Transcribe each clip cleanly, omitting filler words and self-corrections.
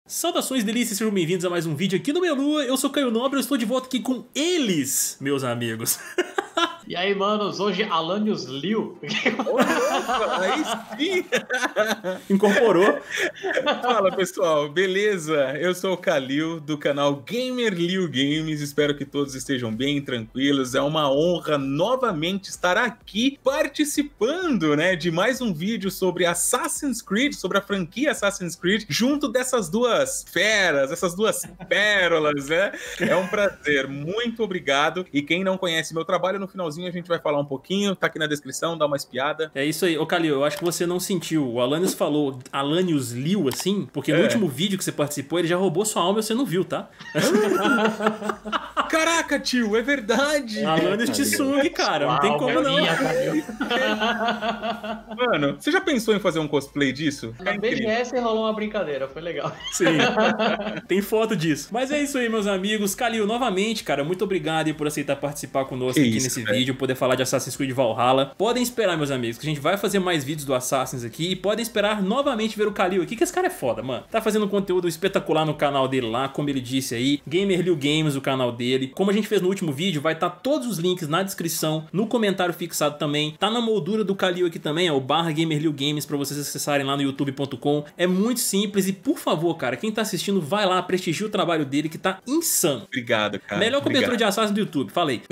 Saudações delícias, sejam bem-vindos a mais um vídeo aqui no Melu. Eu sou Caio Nobre, eu estou de volta aqui com eles, meus amigos. E aí, manos, hoje Alanios Liu. Aí sim! Incorporou. Fala, pessoal, beleza? Eu sou o Kalil, do canal Gamer Liu Games. Espero que todos estejam bem, tranquilos. É uma honra novamente estar aqui participando, né, de mais um vídeo sobre Assassin's Creed, sobre a franquia Assassin's Creed, junto dessas duas feras, essas duas pérolas, né? É um prazer, muito obrigado. E quem não conhece meu trabalho, no finalzinho a gente vai falar um pouquinho, tá aqui na descrição, dá uma espiada. É isso aí. Ô, Kalil, eu acho que você não sentiu. O Alanios falou Alanios Liu, assim, porque no último vídeo que você participou, ele já roubou sua alma e você não viu, tá? Caraca, tio, é verdade! Alanios Tsung, cara, não tem como não. Mano, você já pensou em fazer um cosplay disso? Na BGS rolou uma brincadeira, foi legal. Sim, tem foto disso. Mas é isso aí, meus amigos. Kalil, novamente, cara, muito obrigado aí por aceitar participar conosco aqui nesse vídeo, poder falar de Assassin's Creed Valhalla. Podem esperar, meus amigos, que a gente vai fazer mais vídeos do Assassin's aqui e podem esperar novamente ver o Kalil aqui, que esse cara é foda, mano. Tá fazendo conteúdo espetacular no canal dele lá, como ele disse aí, Gamer Liu Games, o canal dele. Como a gente fez no último vídeo, vai estar todos os links na descrição, no comentário fixado também. Tá na moldura do Kalil aqui também, é o /Gamer Liu Games, pra vocês acessarem lá no youtube.com. É muito simples e, por favor, cara, quem tá assistindo, vai lá, prestigia o trabalho dele, que tá insano. Obrigado, cara. Melhor cobertura de Assassin's do YouTube, falei.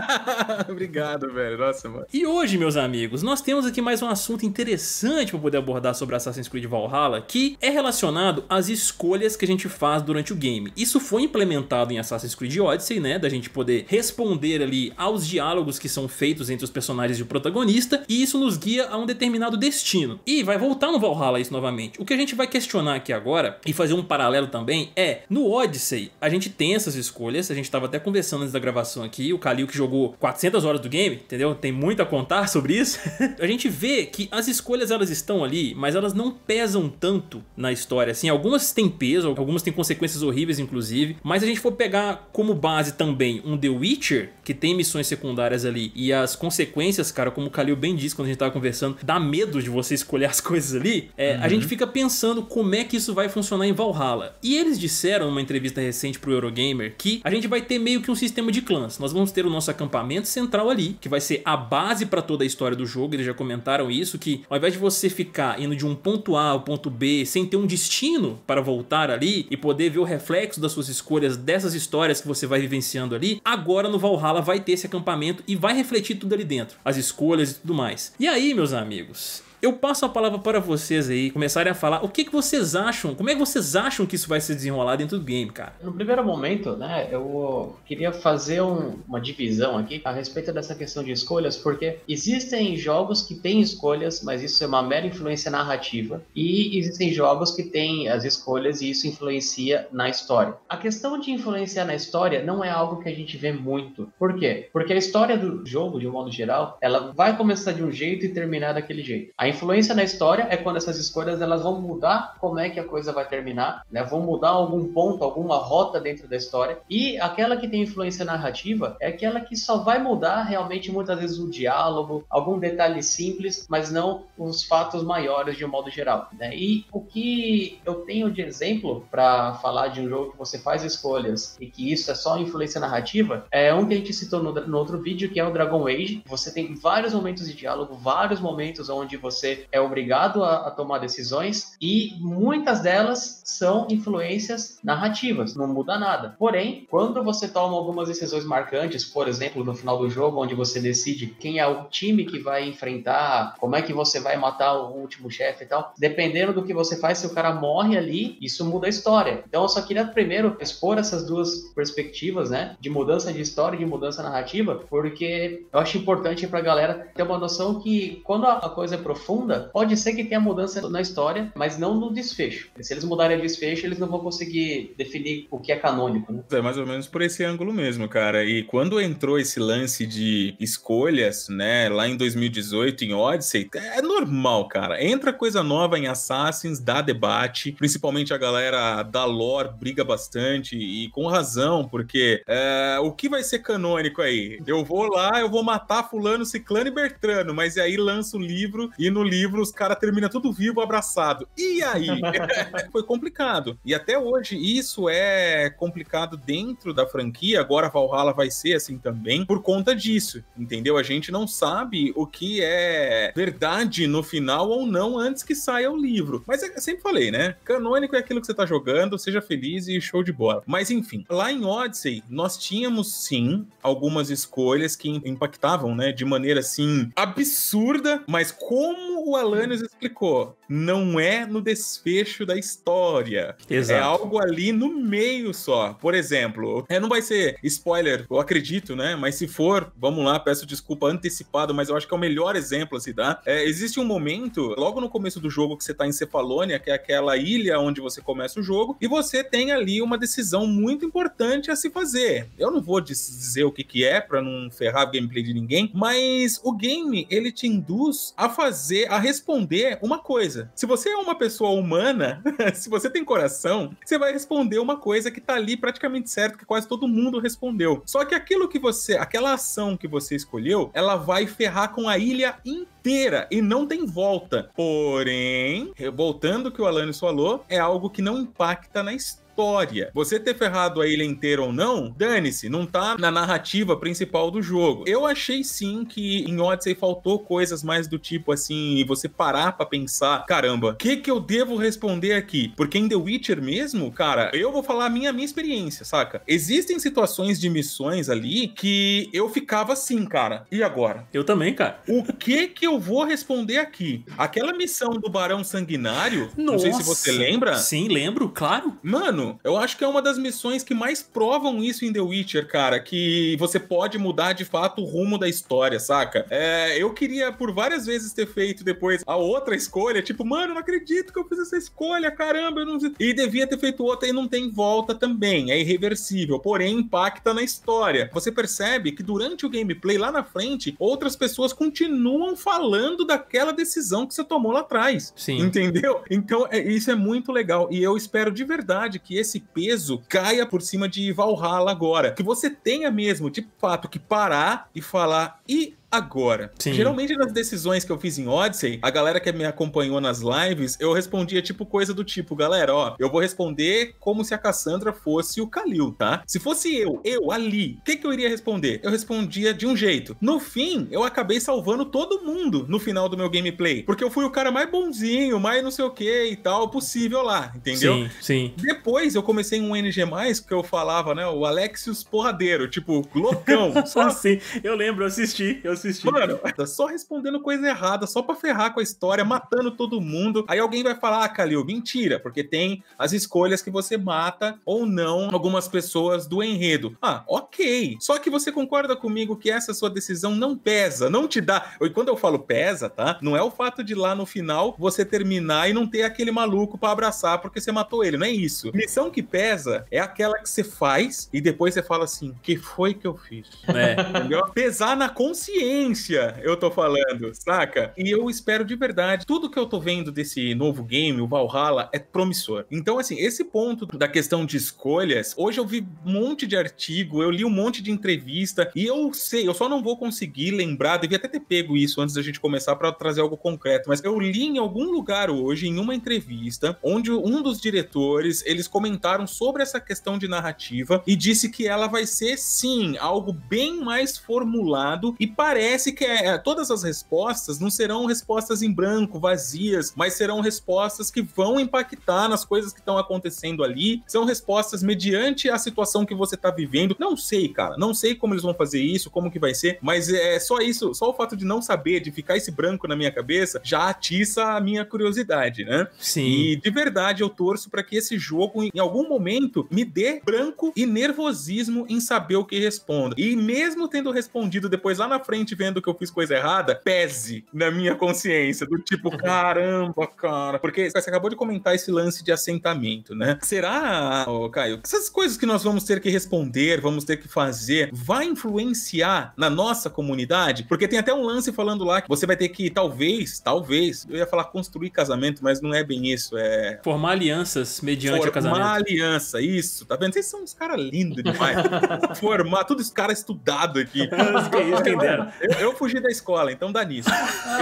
Obrigado, velho. Nossa, mano. E hoje, meus amigos, nós temos aqui mais um assunto interessante para poder abordar sobre Assassin's Creed Valhalla, que é relacionado às escolhas que a gente faz durante o game. Isso foi implementado em Assassin's Creed Odyssey, né, da gente poder responder ali aos diálogos que são feitos entre os personagens e o protagonista, e isso nos guia a um determinado destino. E vai voltar no Valhalla isso novamente. O que a gente vai questionar aqui agora, e fazer um paralelo também, é, no Odyssey, a gente tem essas escolhas, a gente tava até conversando antes da gravação aqui, o Kalil que jogou 400 horas do game, entendeu? Tem muito a contar sobre isso. A gente vê que as escolhas elas estão ali, mas elas não pesam tanto na história, assim, algumas têm peso, algumas têm consequências horríveis inclusive, mas se a gente for pegar como base também um The Witcher, que tem missões secundárias ali, e as consequências, cara, como o Kalil bem disse quando a gente tava conversando, dá medo de você escolher as coisas ali, a gente fica pensando como é que isso vai funcionar em Valhalla. E eles disseram numa entrevista recente pro Eurogamer que a gente vai ter meio que um sistema de clãs. Nós vamos ter o nosso acampamento central ali, que vai ser a base para toda a história do jogo. Eles já comentaram isso, que ao invés de você ficar indo de um ponto A ao ponto B sem ter um destino para voltar ali e poder ver o reflexo das suas escolhas dessas histórias que você vai vivenciando ali, agora no Valhalla vai ter esse acampamento e vai refletir tudo ali dentro, as escolhas e tudo mais. E aí, meus amigos, eu passo a palavra para vocês aí, começarem a falar o que vocês acham, como é que vocês acham que isso vai se desenrolar dentro do game, cara? No primeiro momento, né, eu queria fazer uma divisão aqui a respeito dessa questão de escolhas, porque existem jogos que têm escolhas, mas isso é uma mera influência narrativa, e existem jogos que têm as escolhas e isso influencia na história. A questão de influenciar na história não é algo que a gente vê muito. Por quê? Porque a história do jogo, de um modo geral, ela vai começar de um jeito e terminar daquele jeito. A influência na história é quando essas escolhas elas vão mudar como é que a coisa vai terminar, né? Vão mudar algum ponto, alguma rota dentro da história. E aquela que tem influência narrativa é aquela que só vai mudar realmente muitas vezes o diálogo, algum detalhe simples, mas não os fatos maiores de um modo geral, né? E o que eu tenho de exemplo para falar de um jogo que você faz escolhas e que isso é só influência narrativa, é um que a gente citou no outro vídeo, que é o Dragon Age. Você tem vários momentos de diálogo, vários momentos onde você é obrigado a tomar decisões e muitas delas são influências narrativas, não muda nada. Porém, quando você toma algumas decisões marcantes, por exemplo, no final do jogo, onde você decide quem é o time que vai enfrentar, como é que você vai matar o último chefe e tal, dependendo do que você faz, se o cara morre ali, isso muda a história. Então eu só queria primeiro expor essas duas perspectivas, né, de mudança de história e de mudança narrativa, porque eu acho importante pra galera ter uma noção que quando a coisa é profunda, pode ser que tenha mudança na história, mas não no desfecho. Se eles mudarem o desfecho, eles não vão conseguir definir o que é canônico, né? É mais ou menos por esse ângulo mesmo, cara. E quando entrou esse lance de escolhas, né, lá em 2018, em Odyssey, é normal, cara. Entra coisa nova em Assassins, dá debate, principalmente a galera da lore briga bastante, e com razão, porque o que vai ser canônico aí? Eu vou lá, eu vou matar fulano, ciclano e bertrano, mas aí lança o livro e no no livro os caras terminam tudo vivo, abraçado. E aí? Foi complicado. E até hoje isso é complicado dentro da franquia, agora Valhalla vai ser assim também, por conta disso, entendeu? A gente não sabe o que é verdade no final ou não antes que saia o livro. Mas eu sempre falei, né? Canônico é aquilo que você tá jogando, seja feliz e show de bola. Mas enfim, lá em Odyssey, nós tínhamos sim algumas escolhas que impactavam, né, de maneira assim absurda, mas como o Alanios explicou, não é no desfecho da história. Exato. É algo ali no meio só. Por exemplo, não vai ser spoiler, eu acredito, né? Mas se for, vamos lá, peço desculpa antecipado, mas eu acho que é o melhor exemplo a se dar. Existe um momento, logo no começo do jogo, que você tá em Cefalônia, que é aquela ilha onde você começa o jogo, e você tem ali uma decisão muito importante a se fazer. Eu não vou dizer o que é, pra não ferrar o gameplay de ninguém, mas o game, ele te induz a responder uma coisa. Se você é uma pessoa humana, se você tem coração, você vai responder uma coisa que tá ali praticamente certo, que quase todo mundo respondeu. Só que aquela ação que você escolheu, ela vai ferrar com a ilha inteira e não tem volta. Porém, voltando ao que o Alanios falou, é algo que não impacta na história. Você ter ferrado a ilha inteira ou não, dane-se, não tá na narrativa principal do jogo. Eu achei sim que em Odyssey faltou coisas mais do tipo assim, você parar pra pensar, caramba, o que eu devo responder aqui? Porque em The Witcher mesmo, cara, eu vou falar a minha experiência, saca? Existem situações de missões ali que eu ficava assim, cara, e agora? Eu também, cara. O que eu vou responder aqui? Aquela missão do Barão Sanguinário, não sei se você lembra. Sim, lembro, claro. Mano, eu acho que é uma das missões que mais provam isso em The Witcher, cara, que você pode mudar de fato o rumo da história, saca? Eu queria por várias vezes ter feito depois a outra escolha, tipo, mano, não acredito que eu fiz essa escolha, caramba, eu não... E devia ter feito outra e não tem volta também, é irreversível, porém impacta na história. Você percebe que durante o gameplay lá na frente, outras pessoas continuam falando daquela decisão que você tomou lá atrás. Sim. Entendeu? Então, isso é muito legal e eu espero de verdade que esse peso caia por cima de Valhalla agora. Que você tenha mesmo, de fato, que parar e falar, e agora? Sim. Geralmente nas decisões que eu fiz em Odyssey, a galera que me acompanhou nas lives, eu respondia tipo coisa do tipo, galera, ó, eu vou responder como se a Cassandra fosse o Khalil, tá? Se fosse eu ali, o que eu iria responder? Eu respondia de um jeito. No fim, eu acabei salvando todo mundo no final do meu gameplay, porque eu fui o cara mais bonzinho, mais não sei o que e tal, possível lá, entendeu? Sim, sim. Depo+, eu comecei em um NG+, que eu falava, né, o Alexios Porradeiro, tipo, loucão. Só assim, eu lembro, eu assisti. Mano, só respondendo coisa errada, só pra ferrar com a história, matando todo mundo. Aí alguém vai falar, Khalil, mentira, porque tem as escolhas que você mata ou não algumas pessoas do enredo. Ah, ok. Só que você concorda comigo que essa sua decisão não pesa, não te dá... E quando eu falo pesa, tá? Não é o fato de lá no final você terminar e não ter aquele maluco pra abraçar porque você matou ele, não é isso. Missão que pesa é aquela que você faz e depois você fala assim, que foi que eu fiz? Entendeu? Pesar na consciência, eu tô falando, saca? E eu espero de verdade, tudo que eu tô vendo desse novo game, o Valhalla, é promissor. Então, assim, esse ponto da questão de escolhas, hoje eu vi um monte de artigo, eu li um monte de entrevista, e eu sei, eu só não vou conseguir lembrar, devia até ter pego isso antes da gente começar pra trazer algo concreto, mas eu li em algum lugar hoje, em uma entrevista, onde um dos diretores, eles comentaram sobre essa questão de narrativa, e disse que ela vai ser, sim, algo bem mais formulado, e parece que todas as respostas não serão respostas em branco, vazias, mas serão respostas que vão impactar nas coisas que estão acontecendo ali, são respostas mediante a situação que você tá vivendo. Não sei, cara, não sei como eles vão fazer isso, como que vai ser, mas é só isso, só o fato de não saber, de ficar esse branco na minha cabeça, já atiça a minha curiosidade, né? Sim. E de verdade eu torço para que esse jogo, em algum momento, me dê branco e nervosismo em saber o que responda. E mesmo tendo respondido depois lá na frente, vendo que eu fiz coisa errada, pese na minha consciência, do tipo, caramba, cara, porque você acabou de comentar esse lance de assentamento, né? Será, Caio, essas coisas que nós vamos ter que responder, vamos ter que fazer, vai influenciar na nossa comunidade? Porque tem até um lance falando lá que você vai ter que, talvez, eu ia falar construir casamento, mas não é bem isso, é... Formar alianças mediante o casamento. Formar aliança, isso, tá vendo? Vocês são uns caras lindos demais. Formar, tudo esse cara estudado aqui. Isso, quem dera. Eu fugi da escola, então dá nisso.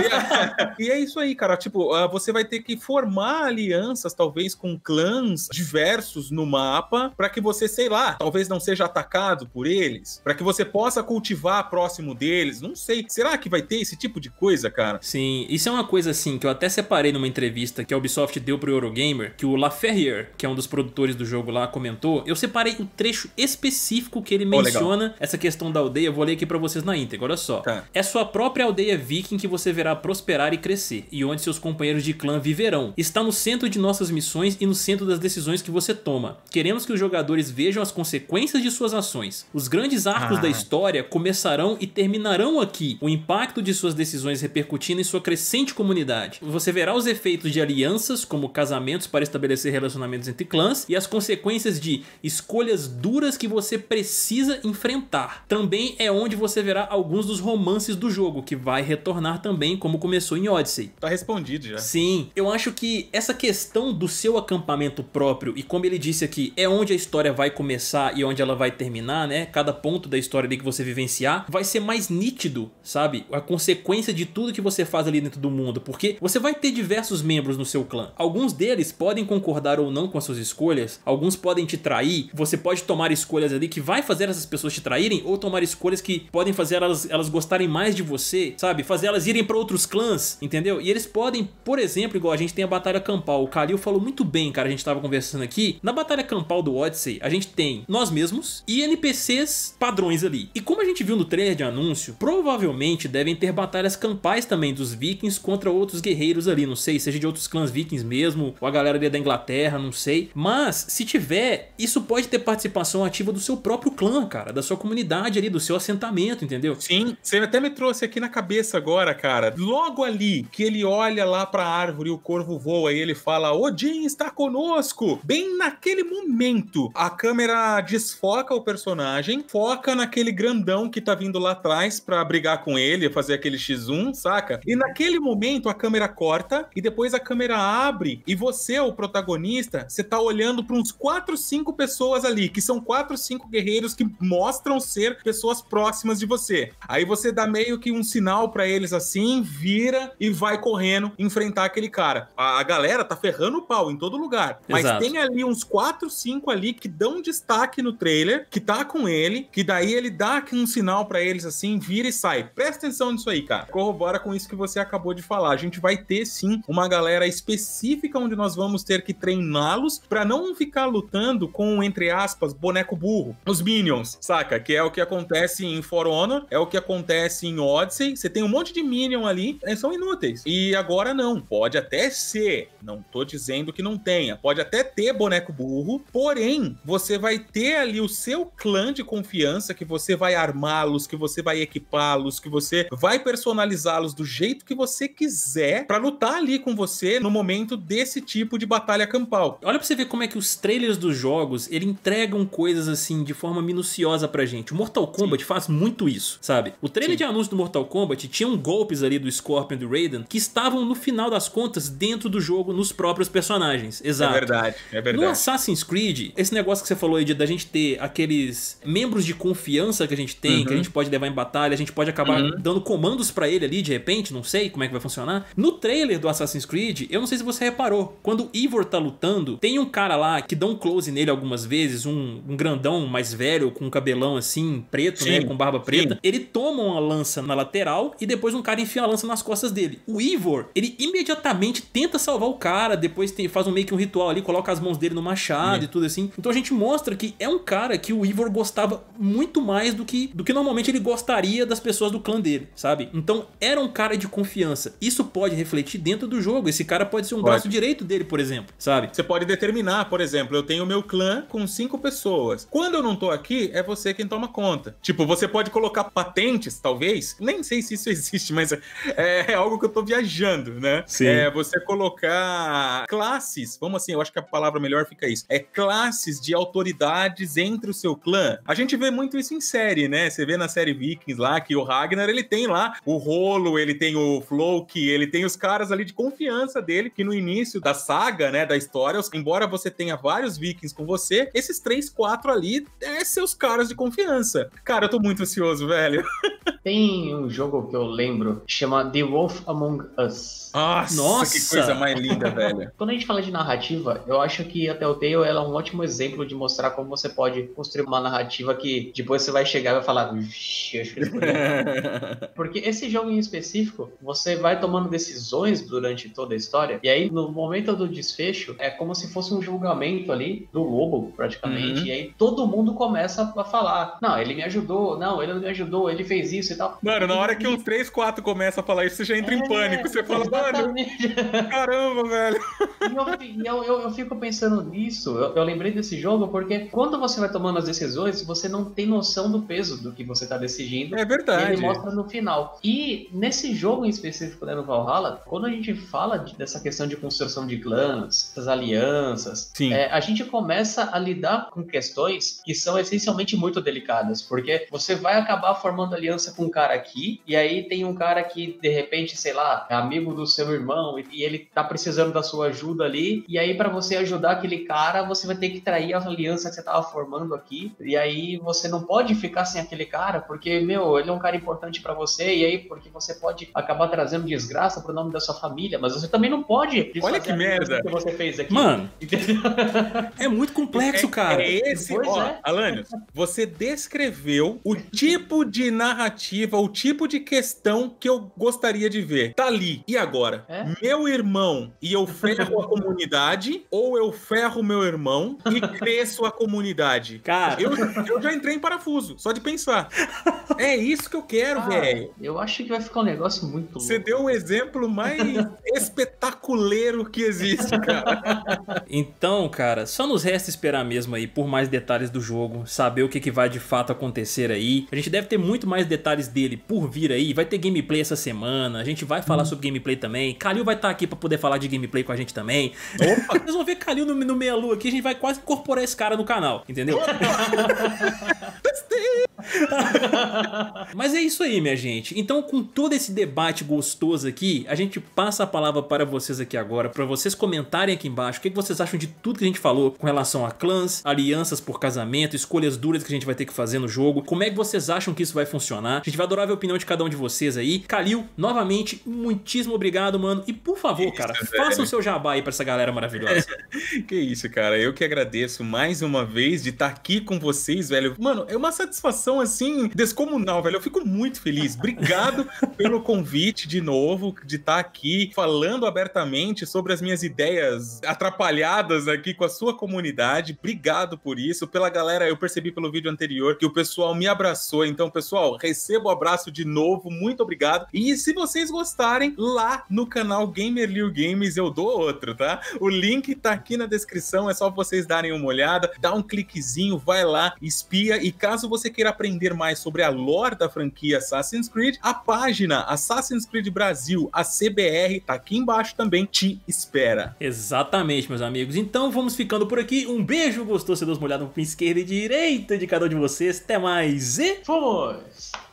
E é isso aí, cara. Tipo, você vai ter que formar alianças, talvez, com clãs diversos no mapa, pra que você, sei lá, talvez não seja atacado por eles, pra que você possa cultivar próximo deles. Não sei. Será que vai ter esse tipo de coisa, cara? Sim, isso é uma coisa assim que eu até separei numa entrevista que a Ubisoft deu pro Eurogamer, que o Laferriere, que é um dos produtores do jogo lá, comentou. Eu separei o trecho específico que ele menciona essa questão da aldeia. Eu vou ler aqui pra vocês na íntegra, olha só. Tá. É sua própria aldeia viking que você verá prosperar e crescer, e onde seus companheiros de clã viverão. Está no centro de nossas missões e no centro das decisões que você toma. Queremos que os jogadores vejam as consequências de suas ações. Os grandes arcos da história começarão e terminarão aqui. O impacto de suas decisões repercutindo em sua crescente comunidade. Você verá os efeitos de alianças, como casamentos para estabelecer relacionamentos entre clãs, e as consequências de escolhas duras que você precisa enfrentar. Também é onde você verá alguns dos romances do jogo, que vai retornar também como começou em Odyssey. Tá respondido já. Sim, eu acho que essa questão do seu acampamento próprio, e como ele disse aqui, é onde a história vai começar e onde ela vai terminar, né? Cada ponto da história ali que você vivenciar vai ser mais nítido, sabe? A consequência de tudo que você faz ali dentro do mundo, porque você vai ter diversos membros no seu clã. Alguns deles podem concordar ou não com as suas escolhas, alguns podem te trair, você pode tomar escolhas ali que vai fazer essas pessoas te traírem, ou tomar escolhas que podem fazer elas gostarem mais de você, sabe? Fazer elas irem pra outros clãs, entendeu? E eles podem, por exemplo, igual a gente tem a Batalha Campal, o Kalil falou muito bem, cara, a gente tava conversando aqui, na Batalha Campal do Odyssey, a gente tem nós mesmos e NPCs padrões ali. E como a gente viu no trailer de anúncio, provavelmente devem ter batalhas campais também dos vikings contra outros guerreiros ali, não sei, seja de outros clãs vikings mesmo, ou a galera ali da Inglaterra, não sei. Mas, se tiver, isso pode ter participação ativa do seu próprio clã, cara, da sua comunidade ali, do seu assentamento, entendeu? Sim, você até me trouxe aqui na cabeça agora, cara. Logo ali, que ele olha lá pra árvore e o corvo voa e ele fala, Odin está conosco! Bem naquele momento, a câmera desfoca o personagem, foca naquele grandão que tá vindo lá atrás pra brigar com ele, fazer aquele X1, saca? E naquele momento a câmera corta e depois a câmera abre e você, o protagonista, você tá olhando pra uns 4, 5 pessoas ali, que são 4, 5 guerreiros que mostram ser pessoas próximas de você. Aí você dá meio que um sinal pra eles assim, vira e vai correndo enfrentar aquele cara. A galera tá ferrando o pau em todo lugar, mas Exato. tem ali uns 4, 5 ali que dão destaque no trailer, que tá com ele, que daí ele dá aqui um sinal pra eles assim, vira e sai. Presta atenção nisso aí, cara. Corrobora com isso que você acabou de falar. A gente vai ter sim uma galera específica onde nós vamos ter que treiná-los pra não ficar lutando com, entre aspas, boneco burro. Os Minions, saca? Que é o que acontece em For Honor, é o que acontece em Odyssey. Você tem um monte de Minion ali, eles são inúteis. E agora não. Pode até ser, não tô dizendo que não tenha, pode até ter boneco burro, porém, você vai ter ali o seu clã de confiança, que você vai armá-los, que você vai equipá-los, que você vai personalizá-los do jeito que você quiser pra lutar ali com você no momento desse tipo de batalha campal. Olha pra você ver como é que os trailers dos jogos, ele entregam coisas assim de forma minuciosa pra gente. O Mortal Kombat faz muito isso, sabe? O trailer de anúncio do Mortal Kombat tinha golpes ali do Scorpion e do Raiden que estavam no final das contas dentro do jogo, nos próprios personagens. Exato. É verdade, é verdade. No Assassin's Creed, esse negócio que você falou aí da gente ter aqueles membros de confiança que a gente tem, que a gente pode levar em batalha, a gente pode acabar dando comandos pra ele ali de repente, não sei como é que vai funcionar. No trailer do Assassin's Creed, eu não sei se você reparou, quando o Eivor tá lutando, tem um cara lá que dá um close nele algumas vezes, um grandão mais velho, com um cabelão assim, preto, né, com barba preta. Ele toma uma lança na lateral e depois um cara enfia a lança nas costas dele. O Eivor, ele imediatamente tenta salvar o cara, depois faz meio que um ritual ali, coloca as mãos dele no machado e tudo assim. Então a gente mostra que é um cara que o Eivor gostava muito mais do que normalmente ele gostaria das pessoas do clã dele, sabe? Então era um cara de confiança. Isso pode refletir dentro do jogo. Esse cara pode ser um braço direito dele, por exemplo, sabe? Você pode determinar, por exemplo, eu tenho o meu clã com 5 pessoas. Quando eu não tô aqui, é você quem toma conta. Tipo, você pode colocar patentes, talvez. Nem sei se isso existe, mas é algo que eu tô viajando, né? Sim. É você colocar classes, vamos assim, eu acho que a palavra melhor fica isso. É classes de autoridades entre o seu clã. A gente vê muito isso em série, né? Você vê na série Vikings lá que o Ragnar, ele tem lá o Rolo, ele tem o Floki, ele tem os caras ali de confiança dele, que no início da saga, né, da história, embora você tenha vários Vikings com você, esses 3, 4 ali é seus caras de confiança. Cara, eu tô muito ansioso, velho. Tem um jogo que eu lembro, chama The Wolf Among Us. Nossa, que coisa mais linda, velho. Quando a gente fala de narrativa, eu acho que a Telltale ela é um ótimo exemplo de mostrar como você pode construir uma narrativa que depois você vai chegar e vai falar, vixi, acho que eles podiam. Porque esse jogo em específico, você vai tomando decisões durante toda a história, e aí no momento do desfecho, é como se fosse um julgamento ali do lobo, praticamente, e aí todo mundo começa a falar, não, ele me ajudou, não, ele não me ajudou, ele fez isso e tal. Mano, na hora que uns 3, 4 começam a falar isso, você já entra em pânico, você fala, exatamente. mano, caramba, velho. E eu fico pensando nisso, eu lembrei desse jogo porque quando você vai tomando as decisões, você não tem noção do peso do que você tá decidindo. É verdade. E ele mostra no final. E nesse jogo em específico, né, no Valhalla, quando a gente fala dessa questão de construção de clãs, das alianças, a gente começa a lidar com questões que são essencialmente muito delicadas, porque você vai acabar formando aliança com um cara aqui, e aí tem um cara que, de repente, sei lá, é amigo do seu irmão, e ele tá precisando da sua ajuda ali, e aí pra você ajudar aquele cara, você vai ter que trair a aliança que você tava formando aqui, e aí você não pode ficar sem aquele cara, porque, meu, ele é um cara importante pra você, e aí porque você pode acabar trazendo desgraça pro nome da sua família, mas você também não pode. Olha que merda que você fez aqui. Mano, é muito complexo, cara. Alanios, você descreveu o tipo de narrativa, o tipo de questão que eu gostaria de ver. Tá ali. E agora? Meu irmão e eu ferro a comunidade, ou eu ferro meu irmão e cresço a comunidade? Cara, eu já entrei em parafuso, só de pensar. É isso que eu quero, velho. Eu acho que vai ficar um negócio muito louco. Você deu um exemplo mais espetaculeiro que existe, cara. Então, cara, só nos resta esperar mesmo aí por mais detalhes do jogo, saber o que vai de fato acontecer aí. A gente deve ter muito mais detalhes dele por vir aí. Vai ter gameplay essa semana, a gente vai falar sobre gameplay também. Kalil vai estar aqui pra poder falar de gameplay com a gente também. Opa! Vocês vão ver Kalil no meia-lua aqui, a gente vai quase incorporar esse cara no canal, entendeu? Mas é isso aí, minha gente. Então, com todo esse debate gostoso aqui, a gente passa a palavra para vocês aqui agora, para vocês comentarem aqui embaixo o que vocês acham de tudo que a gente falou com relação a clãs, alianças por casamento, escolhas duras que a gente vai ter que fazer no jogo. Como é que vocês acham que isso vai funcionar? A gente vai adorar ver a opinião de cada um de vocês aí. Kalil, novamente, muitíssimo obrigado, mano. E por favor, cara, faça o seu jabá aí pra essa galera maravilhosa. Que isso, cara. Eu que agradeço mais uma vez de estar aqui com vocês, velho. Mano, é uma satisfação, assim, descomunal, velho. Eu fico muito feliz. Obrigado pelo convite de novo, de estar aqui falando abertamente sobre as minhas ideias atrapalhadas aqui com a sua comunidade. Obrigado por isso. Pela galera, eu percebi pelo vídeo anterior que o pessoal me abraçou. Então, pessoal, recebo o abraço de novo. Muito obrigado. E se vocês gostarem, lá no canal Gamer Liu Games eu dou outro, tá? O link tá aqui na descrição. É só vocês darem uma olhada. Dá um cliquezinho, vai lá, espia. E caso você queira aprender mais sobre a lore da franquia Assassin's Creed, a página Assassin's Creed Brasil, a CBR, tá aqui embaixo também, te espera. Exatamente, meus amigos. Então vamos ficando por aqui. Um beijo gostoso, se Deus molhado no pin esquerda e direita de cada um de vocês. Até mais e... Fomos!